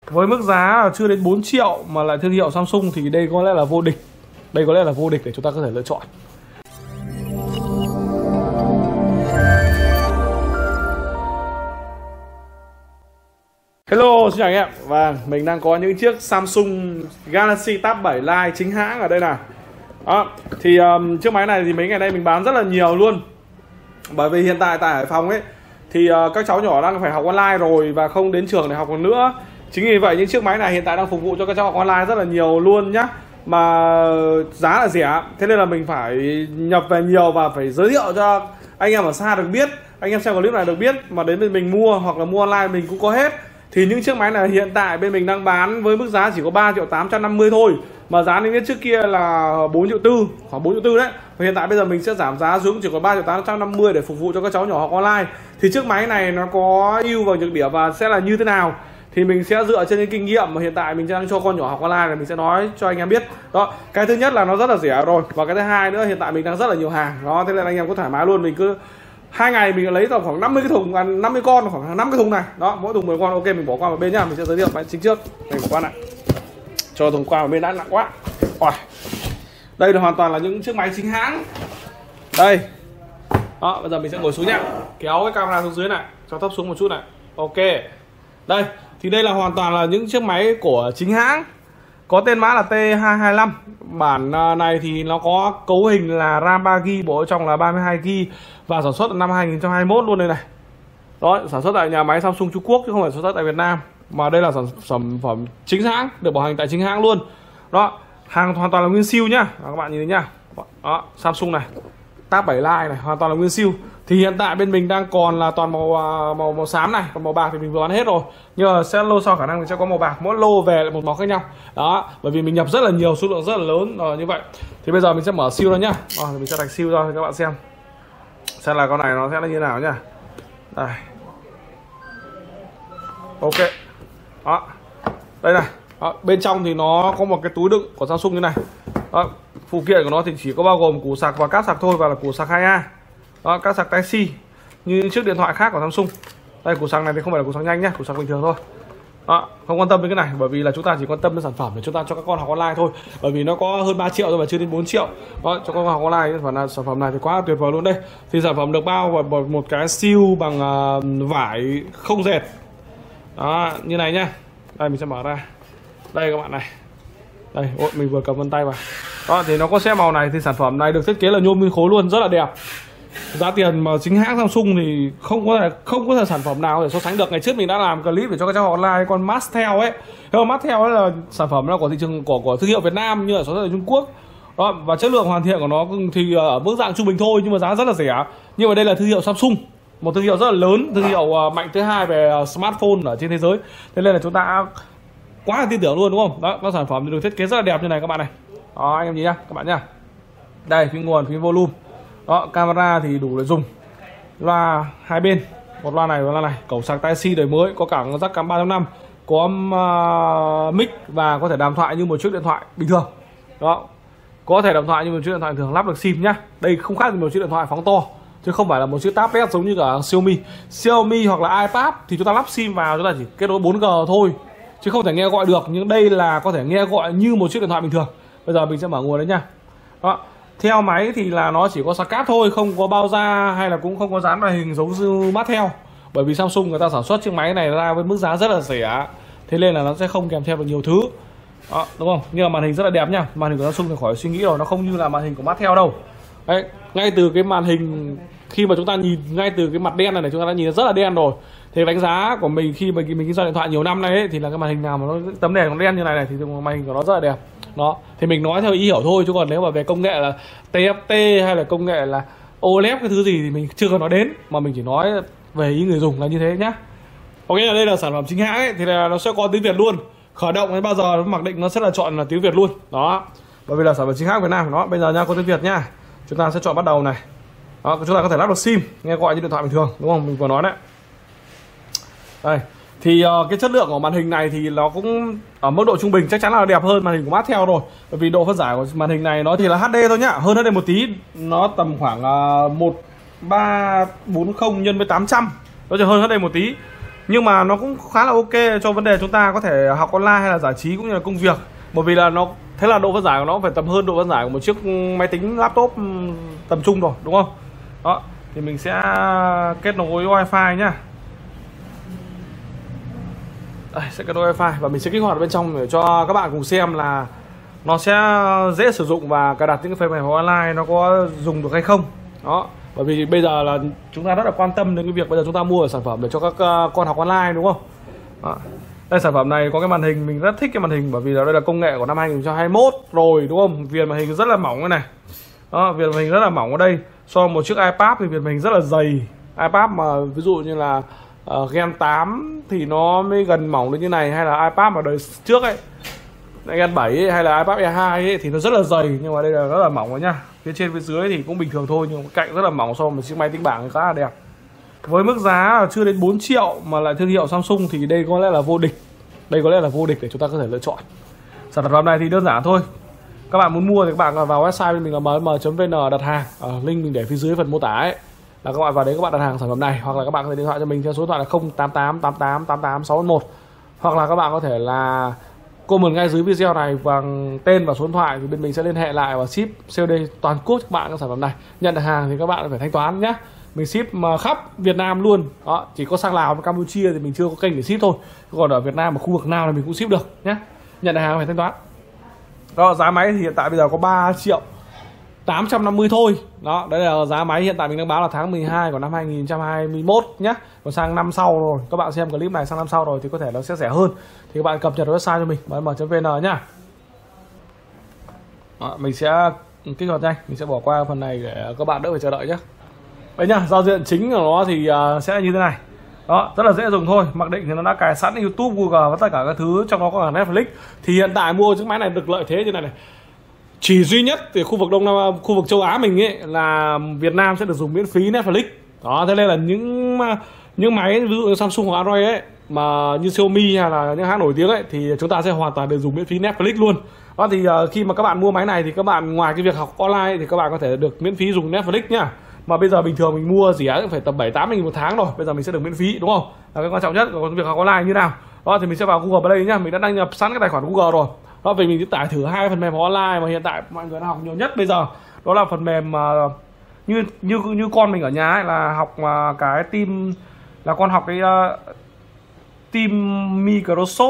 Với mức giá là chưa đến 4 triệu mà lại thương hiệu Samsung thì đây có lẽ là vô địch. Đây có lẽ là vô địch để chúng ta có thể lựa chọn. Hello, xin chào anh em. Và mình đang có những chiếc Samsung Galaxy Tab 7 Lite chính hãng ở đây nào. Đó, thì chiếc máy này thì mấy ngày nay mình bán rất là nhiều luôn. Bởi vì hiện tại tại Hải Phòng ấy thì các cháu nhỏ đang phải học online rồi và không đến trường để học còn nữa. Chính vì vậy những chiếc máy này hiện tại đang phục vụ cho các cháu học online rất là nhiều luôn nhá. Mà giá là rẻ, thế nên là mình phải nhập về nhiều và phải giới thiệu cho anh em ở xa được biết, anh em xem clip này được biết, mà đến bên mình mua hoặc là mua online mình cũng có hết. Thì những chiếc máy này hiện tại bên mình đang bán với mức giá chỉ có 3.850.000 thôi. Mà giá niêm yết trước kia là 4.4 triệu, khoảng 4.4 triệu đấy. Và hiện tại bây giờ mình sẽ giảm giá xuống chỉ có 3.850.000 để phục vụ cho các cháu nhỏ học online. Thì chiếc máy này nó có ưu và nhược điểm và sẽ là như thế nào thì mình sẽ dựa trên những kinh nghiệm mà hiện tại mình đang cho con nhỏ học online này, mình sẽ nói cho anh em biết. Đó, cái thứ nhất là nó rất là rẻ rồi, và cái thứ hai nữa hiện tại mình đang rất là nhiều hàng. Đó, thế nên anh em có thoải mái luôn, mình cứ 2 ngày mình lấy tầm khoảng 50 cái thùng, 50 con, khoảng 5 cái thùng này. Đó, mỗi thùng 10 con. Ok, mình bỏ qua một bên nhá, mình sẽ giới thiệu máy chính trước. Mình bỏ qua lại. Cho thùng qua một bên đã nặng quá. Rồi. Đây là hoàn toàn là những chiếc máy chính hãng. Đây. Đó, bây giờ mình sẽ ngồi xuống nhá. Kéo cái camera xuống dưới này, cho thấp xuống một chút này. Ok. Đây, thì đây là hoàn toàn là những chiếc máy của chính hãng. Có tên mã là T225. Bản này thì nó có cấu hình là RAM 3GB, bộ trong là 32GB và sản xuất năm 2021 luôn đây này. Đó, sản xuất tại nhà máy Samsung Trung Quốc chứ không phải sản xuất tại Việt Nam. Mà đây là sản phẩm chính hãng, được bảo hành tại chính hãng luôn. Đó, hàng hoàn toàn là nguyên siêu nhá. Đó, các bạn nhìn thấy nhá. Đó, Samsung này, Tab 7 Lite này, hoàn toàn là nguyên siêu. Thì hiện tại bên mình đang còn là toàn màu xám này, còn màu bạc thì mình vừa bán hết rồi. Nhưng mà sẽ lô sau khả năng mình sẽ có màu bạc, mỗi lô về lại một màu khác nhau. Đó, bởi vì mình nhập rất là nhiều, số lượng rất là lớn rồi như vậy. Thì bây giờ mình sẽ mở siêu ra nhá. Rồi, mình sẽ đặt siêu ra cho các bạn xem là con này nó sẽ là như nào nhá. Đây. Ok. Đó. Đây này. Đó, bên trong thì nó có một cái túi đựng của Samsung như này. Đó, phụ kiện của nó thì chỉ có bao gồm củ sạc và cáp sạc thôi, và là củ sạc 2A. Đó, cáp sạc Type-C như những chiếc điện thoại khác của Samsung. Đây, củ sạc này thì không phải là củ sạc nhanh nhá, củ sạc bình thường thôi. Đó, không quan tâm đến cái này, bởi vì là chúng ta chỉ quan tâm đến sản phẩm để chúng ta cho các con học online thôi. Bởi vì nó có hơn 3 triệu rồi mà chưa đến 4 triệu. Đó, cho các con học online, sản phẩm này thì quá tuyệt vời luôn đây. Thì sản phẩm được bao vào một cái siêu bằng vải không dệt. Đó, như này nhá. Đây mình sẽ mở ra. Đây các bạn này. Đây, ôi, mình vừa cầm vân tay vào. Đó, thì nó có xe màu này, thì sản phẩm này được thiết kế là nhôm nguyên khối luôn, rất là đẹp. Giá tiền mà chính hãng Samsung thì không có sản phẩm nào để so sánh được. Ngày trước mình đã làm clip để cho các cháu online con Mastel ấy. Con Mastel ấy là sản phẩm là của thị trường của thương hiệu Việt Nam nhưng ở sản xuất ở Trung Quốc. Đó, và chất lượng hoàn thiện của nó thì ở mức dạng trung bình thôi, nhưng mà giá rất là rẻ. Nhưng mà đây là thương hiệu Samsung, một thương hiệu rất là lớn, thương hiệu mạnh thứ hai về smartphone ở trên thế giới. Thế nên là chúng ta quá là tin tưởng luôn, đúng không? Đó, các sản phẩm thì được thiết kế rất là đẹp như này các bạn này. Đó, anh em nhìn nhá, các bạn nhá. Đây, phím nguồn, phím volume. Đó, camera thì đủ để dùng. Loa hai bên, một loa này và loa này, cổng sạc Type-C đời mới, có cả jack cắm 3.5, có mic và có thể đàm thoại như một chiếc điện thoại bình thường. Đó, có thể đàm thoại như một chiếc điện thoại bình thường, lắp được sim nhá. Đây không khác gì một chiếc điện thoại phóng to, chứ không phải là một chiếc tablet giống như cả Xiaomi hoặc là iPad thì chúng ta lắp sim vào, chúng ta chỉ kết nối 4G thôi chứ không thể nghe gọi được. Nhưng đây là có thể nghe gọi như một chiếc điện thoại bình thường. Bây giờ mình sẽ mở nguồn đấy nha. Đó, theo máy thì là nó chỉ có sạc cáp thôi, không có bao da hay là cũng không có dán màn hình giống như Mastel. Bởi vì Samsung người ta sản xuất chiếc máy này ra với mức giá rất là rẻ, thế nên là nó sẽ không kèm theo được nhiều thứ. Đó, đúng không? Nhưng mà màn hình rất là đẹp nha. Màn hình của Samsung thì khỏi suy nghĩ rồi, nó không như là màn hình của Mastel đâu. Đấy, ngay từ cái màn hình khi mà chúng ta nhìn ngay từ cái mặt đen này chúng ta đã nhìn rất là đen rồi. Thì đánh giá của mình khi mà mình kinh doanh điện thoại nhiều năm nay ấy, thì là cái màn hình nào mà nó tấm đèn nó đen như này thì màn hình của nó rất là đẹp. Đó, thì mình nói theo ý hiểu thôi, chứ còn nếu mà về công nghệ là TFT hay là công nghệ là OLED cái thứ gì thì mình chưa có nói đến, mà mình chỉ nói về ý người dùng là như thế nhá. Ok, là đây là sản phẩm chính hãng ấy, thì là nó sẽ có tiếng Việt luôn. Khởi động đến bao giờ nó mặc định nó sẽ là chọn là tiếng Việt luôn. Đó, bởi vì là sản phẩm chính hãng Việt Nam. Đó, bây giờ nha, có tiếng Việt nha. Chúng ta sẽ chọn bắt đầu này. Đó, chúng ta có thể lắp được sim, nghe gọi như điện thoại bình thường, đúng không? Mình vừa nói đấy. Đây, thì cái chất lượng của màn hình này thì nó cũng ở mức độ trung bình, chắc chắn là đẹp hơn màn hình của Mastel rồi. Bởi vì độ phân giải của màn hình này nó thì là HD thôi nhá, hơn HD một tí, nó tầm khoảng 1340 nhân với 800, nó chỉ hơn HD một tí. nhưng mà nó cũng khá là ok cho vấn đề chúng ta có thể học online hay là giải trí cũng như là công việc, bởi vì là nó thế là độ phân giải của nó phải tầm hơn độ phân giải của một chiếc máy tính laptop tầm trung rồi, đúng không? Đó thì mình sẽ kết nối wifi nhá. Đây, sẽ kết nối wifi và mình sẽ kích hoạt ở bên trong để cho các bạn cùng xem là nó sẽ dễ sử dụng và cài đặt những cái phần mềm online nó có dùng được hay không. Đó, bởi vì bây giờ là chúng ta rất là quan tâm đến cái việc bây giờ chúng ta mua sản phẩm để cho các con học online, đúng không? Đó. Đây, sản phẩm này có cái màn hình, mình rất thích cái màn hình bởi vì là đây là công nghệ của năm 2021 rồi, đúng không? Viền màn hình rất là mỏng cái này. Đó, viền màn hình rất là mỏng ở đây. So với một chiếc iPad thì viền màn hình rất là dày. iPad mà ví dụ như là Gen 8 thì nó mới gần mỏng đến như này, hay là iPad mà đời trước ấy, Gen 7 ấy, hay là iPad Air 2 ấy, thì nó rất là dày, nhưng mà đây là rất là mỏng rồi nhá. Phía trên phía dưới thì cũng bình thường thôi, nhưng mà cạnh rất là mỏng, so với một chiếc máy tính bảng khá là đẹp. Với mức giá chưa đến 4 triệu mà lại thương hiệu Samsung thì đây có lẽ là vô địch. Đây có lẽ là vô địch để chúng ta có thể lựa chọn. Sản phẩm này thì đơn giản thôi. Các bạn muốn mua thì các bạn vào website bên mình là mm.vn đặt hàng. Link mình để phía dưới phần mô tả ấy. Là các bạn vào đấy các bạn đặt hàng sản phẩm này, hoặc là các bạn có thể điện thoại cho mình theo số điện thoại là 0888888611, hoặc là các bạn có thể là comment ngay dưới video này bằng tên và số điện thoại thì bên mình sẽ liên hệ lại và ship COD toàn quốc cho các bạn các sản phẩm này. Nhận được hàng thì các bạn phải thanh toán nhé. Mình ship mà khắp Việt Nam luôn. Đó, chỉ có sang Lào và Campuchia thì mình chưa có kênh để ship thôi. Còn ở Việt Nam mà khu vực nào thì mình cũng ship được nhé. Nhận được hàng phải thanh toán. Đó, giá máy thì hiện tại bây giờ có 3.850.000 thôi. Đó, đấy là giá máy hiện tại mình đang báo là tháng 12 của năm 2021 nhé. Còn sang năm sau rồi, các bạn xem clip này sang năm sau rồi thì có thể nó sẽ rẻ hơn. Thì các bạn cập nhật website cho mình mm.vn nhá. Đó, mình sẽ kích hoạt nhanh, mình sẽ bỏ qua phần này để các bạn đỡ phải chờ đợi nhé. Đấy nhá, giao diện chính của nó thì sẽ như thế này. Đó, rất là dễ dùng thôi. Mặc định thì nó đã cài sẵn YouTube, Google và tất cả các thứ, trong đó có cả Netflix. Thì hiện tại mua chiếc máy này được lợi thế như này này. Chỉ duy nhất từ khu vực Đông Nam, khu vực châu Á mình ấy là Việt Nam sẽ được dùng miễn phí Netflix. Đó, thế nên là những máy ví dụ như Samsung hoặc Android ấy mà như Xiaomi hay là những hãng nổi tiếng ấy thì chúng ta sẽ hoàn toàn được dùng miễn phí Netflix luôn. Đó thì khi mà các bạn mua máy này thì các bạn ngoài cái việc học online thì các bạn có thể được miễn phí dùng Netflix nhá. Mà bây giờ bình thường mình mua rẻ cũng phải tầm 7-8 nghìn một tháng rồi, bây giờ mình sẽ được miễn phí, đúng không? Là cái quan trọng nhất của việc học online như nào. Đó thì mình sẽ vào Google Play nhá, mình đã đăng nhập sẵn cái tài khoản Google rồi. Đó, vì mình sẽ tải thử hai phần mềm học online mà hiện tại mọi người đang học nhiều nhất bây giờ. Đó là phần mềm như con mình ở nhà ấy, là học cái team, là con học cái team Microsoft.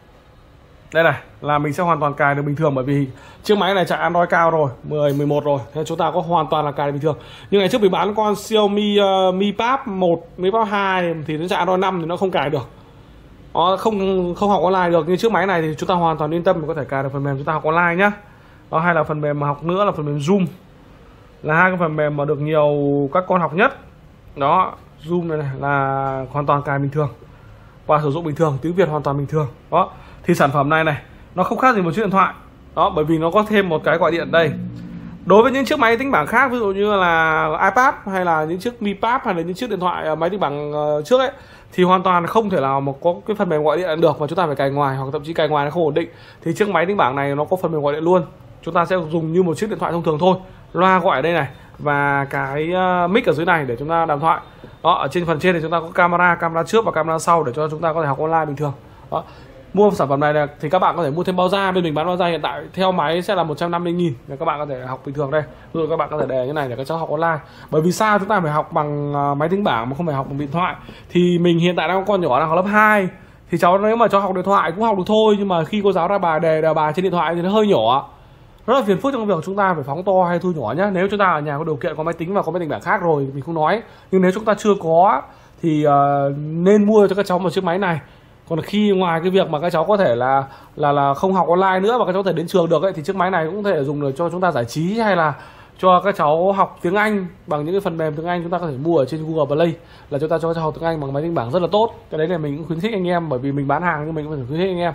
Đây này, là mình sẽ hoàn toàn cài được bình thường, bởi vì chiếc máy này chạy Android cao rồi, 10, 11 rồi, nên chúng ta có hoàn toàn là cài được bình thường. Nhưng ngày trước mình bán con Xiaomi Mi Pad 1, Mi Pad 2 thì nó chạy Android 5 thì nó không cài được. Nó không học online được, nhưng chiếc máy này thì chúng ta hoàn toàn yên tâm, mình có thể cài được phần mềm chúng ta học online nhá. Đó, hay là phần mềm mà học nữa là phần mềm Zoom, là hai cái phần mềm mà được nhiều các con học nhất. Đó, Zoom này là hoàn toàn cài bình thường và sử dụng bình thường, tiếng Việt hoàn toàn bình thường. Đó, thì sản phẩm này nó không khác gì một chiếc điện thoại. Đó, bởi vì nó có thêm một cái gọi điện đây. Đối với những chiếc máy tính bảng khác, ví dụ như là iPad hay là những chiếc Mi Pad hay là những chiếc điện thoại máy tính bảng trước ấy, thì hoàn toàn không thể nào mà có cái phần mềm gọi điện được, và chúng ta phải cài ngoài, hoặc thậm chí cài ngoài nó không ổn định. Thì chiếc máy tính bảng này nó có phần mềm gọi điện luôn. Chúng ta sẽ dùng như một chiếc điện thoại thông thường thôi, loa gọi ở đây này và cái mic ở dưới này để chúng ta đàm thoại. Đó, ở trên phần trên thì chúng ta có camera trước và camera sau để cho chúng ta có thể học online bình thường. Đó. Mua sản phẩm này thì các bạn có thể mua thêm bao da, bên mình bán bao da hiện tại theo máy sẽ là 150.000 để các bạn có thể học bình thường đây. Rồi các bạn có thể đề như này để các cháu học online. Bởi vì sao chúng ta phải học bằng máy tính bảng mà không phải học bằng điện thoại? Thì mình hiện tại đang có con nhỏ đang học lớp 2, thì cháu nếu mà cháu học điện thoại cũng học được thôi, nhưng mà khi cô giáo ra bài đề bài trên điện thoại thì nó hơi nhỏ, rất là phiền phức trong việc chúng ta phải phóng to hay thu nhỏ nhá. Nếu chúng ta ở nhà có điều kiện có máy tính và có máy tính bảng khác rồi thì mình không nói, nhưng nếu chúng ta chưa có thì nên mua cho các cháu một chiếc máy này. Còn khi ngoài cái việc mà các cháu có thể là không học online nữa và các cháu có thể đến trường được ấy, thì chiếc máy này cũng có thể dùng được cho chúng ta giải trí, hay là cho các cháu học tiếng Anh bằng những cái phần mềm tiếng Anh chúng ta có thể mua ở trên Google Play, là chúng ta cho các cháu học tiếng Anh bằng máy tính bảng rất là tốt. Cái đấy là mình cũng khuyến khích anh em, bởi vì mình bán hàng nhưng mình cũng phải khuyến khích anh em.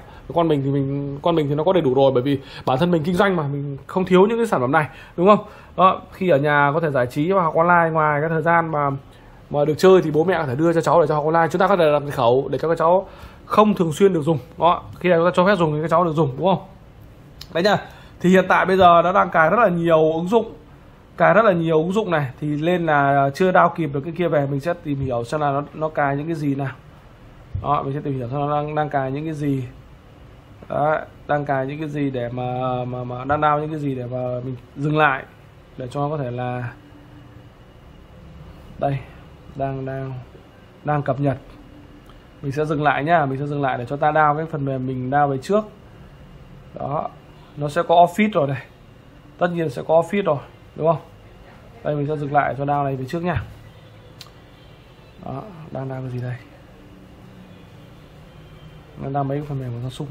Con mình thì nó có đầy đủ rồi, bởi vì bản thân mình kinh doanh mà, mình không thiếu những cái sản phẩm này, đúng không? Đó, khi ở nhà có thể giải trí và học online, ngoài cái thời gian mà được chơi thì bố mẹ có thể đưa cho cháu để cho học online. Chúng ta có thể đặt khẩu để cho các cháu không thường xuyên được dùng. Đó, khi nào chúng ta cho phép dùng thì các cháu được dùng, đúng không? Đấy nhá. Thì hiện tại bây giờ nó đang cài rất là nhiều ứng dụng, này, thì lên là chưa đao kịp được cái kia về, mình sẽ tìm hiểu xem là nó cài những cái gì nào. Đó, mình sẽ tìm hiểu xem nó đang cài những cái gì. Đấy, đang cài những cái gì để mà đang down những cái gì để mà mình dừng lại để cho nó có thể là đây đang cập nhật. Mình sẽ dừng lại nhá, mình sẽ dừng lại để cho ta down cái phần mềm mình down về trước. Đó, nó sẽ có office rồi này, tất nhiên sẽ có office rồi đúng không? Đây mình sẽ dừng lại cho down này về trước nha. Đó, đang down cái gì đây? Nó down mấy cái phần mềm của Samsung.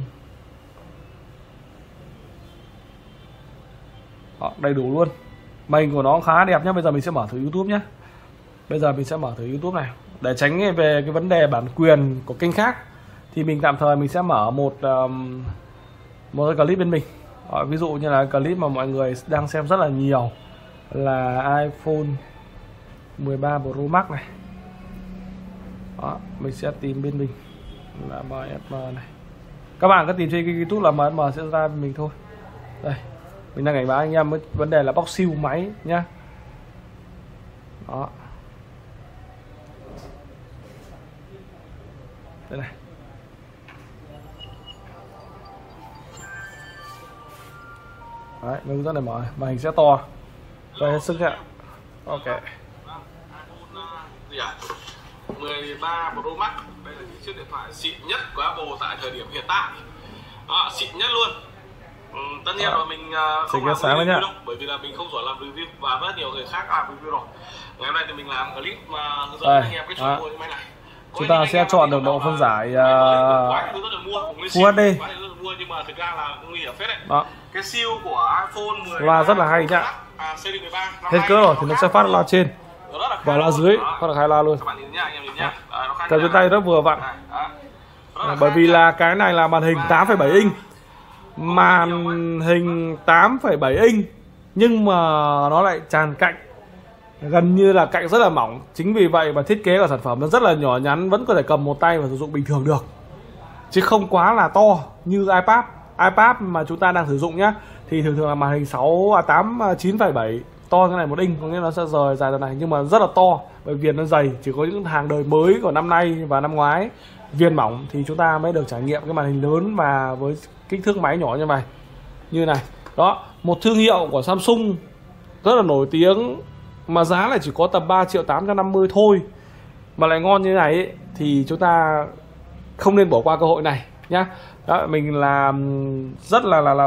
Đó, đầy đủ luôn. Màn hình của nó khá đẹp nhá. Bây giờ mình sẽ mở thử YouTube nhé. Bây giờ mình sẽ mở thử YouTube này. Để tránh về cái vấn đề bản quyền của kênh khác thì mình tạm thời mình sẽ mở một cái clip bên mình. Đó, ví dụ như là clip mà mọi người đang xem rất là nhiều là iPhone 13 Pro Max này. Đó, mình sẽ tìm bên mình là MSM này. Các bạn cứ tìm trên YouTube là MSM sẽ ra bên mình thôi. Đây, mình đang cảnh báo anh em với vấn đề là bóc siêu máy nhá. Đó, đây này. Đấy, mình hướng dẫn này mở, màn hình sẽ to. Đây hết sức ạ. Ok. 13 Pro Max, đây là chiếc điện thoại xịn nhất của Apple tại thời điểm hiện tại. Đó, xịn nhất luôn. Tất nhiên là mình không làm review đâu, bởi vì là mình không giỏi làm review và rất nhiều người khác làm review rồi. Ngày hôm nay thì mình làm clip mà hướng dẫn anh em cái chuyện mua cái máy này. Chúng ta sẽ chọn được độ phân giải Full HD. Nhưng mà thực ra là nguy hiểm phết đấy. Đó. Cái siêu của iPhone 10 loa rất là hay nhá. series 13 hết cỡ rồi thì nó sẽ phát loa trên và loa dưới, phát được hai loa luôn. Các bạn nhìn nhá, anh em nhìn nhá. Cầm trên tay rất vừa vặn. Bởi vì là cái này là màn hình 8,7 inch. Màn hình 8,7 inch nhưng mà nó lại tràn cạnh, gần như là cạnh rất là mỏng. Chính vì vậy mà thiết kế của sản phẩm nó rất là nhỏ nhắn, vẫn có thể cầm một tay và sử dụng bình thường được, chứ không quá là to như iPad mà chúng ta đang sử dụng nhá. Thì thường thường là màn hình 9,7 to cái này 1 inch, có nghĩa nó sẽ rời dài tầm này, nhưng mà rất là to bởi vì nó dày. Chỉ có những hàng đời mới của năm nay và năm ngoái viền mỏng thì chúng ta mới được trải nghiệm cái màn hình lớn và với kích thước máy nhỏ như này. Đó, một thương hiệu của Samsung rất là nổi tiếng mà giá lại chỉ có tầm 3.850.000 thôi mà lại ngon như này ấy, thì chúng ta không nên bỏ qua cơ hội này nhá. Đó, mình làm rất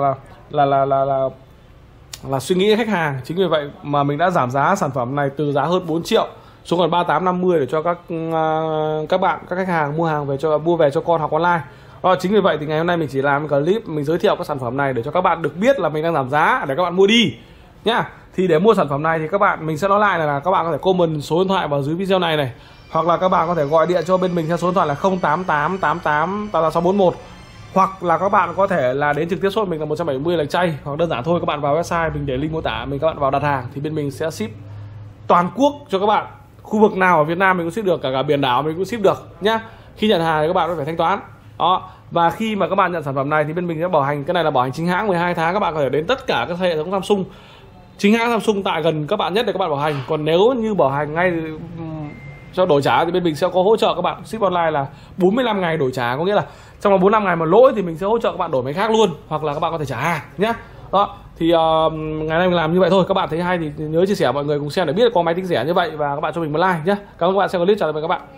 là suy nghĩ khách hàng. Chính vì vậy mà mình đã giảm giá sản phẩm này từ giá hơn 4 triệu xuống còn 3850 để cho các bạn, các khách hàng mua về cho con học online. Đó, chính vì vậy thì ngày hôm nay mình chỉ làm clip mình giới thiệu các sản phẩm này để cho các bạn được biết là mình đang giảm giá để các bạn mua đi nhá. Thì để mua sản phẩm này thì mình sẽ nói lại là các bạn có thể comment số điện thoại vào dưới video này, hoặc là các bạn có thể gọi điện cho bên mình theo số điện thoại là 0888888641, hoặc là các bạn có thể là đến trực tiếp shop mình là 170 Lạch Tray, hoặc đơn giản thôi các bạn vào website mình để link mô tả, các bạn vào đặt hàng thì bên mình sẽ ship toàn quốc cho các bạn. Khu vực nào ở Việt Nam mình cũng ship được, cả biển đảo mình cũng ship được nhá. Khi nhận hàng thì các bạn phải thanh toán. Đó, và khi mà các bạn nhận sản phẩm này thì bên mình sẽ bảo hành, cái này là bảo hành chính hãng 12 tháng. Các bạn có thể đến tất cả các hệ thống Samsung chính hãng Samsung tại gần các bạn nhất để các bạn bảo hành. Còn nếu như bảo hành ngay cho đổi trả thì bên mình sẽ có hỗ trợ các bạn ship online là 45 ngày đổi trả, có nghĩa là trong vòng 45 ngày mà lỗi thì mình sẽ hỗ trợ các bạn đổi máy khác luôn, hoặc là các bạn có thể trả hàng nhé. Đó thì ngày nay mình làm như vậy thôi. Các bạn thấy hay thì nhớ chia sẻ mọi người cùng xem để biết có máy tính rẻ như vậy, và các bạn cho mình một like nhé. Cảm ơn các bạn xem clip, chào tạm biệt các bạn.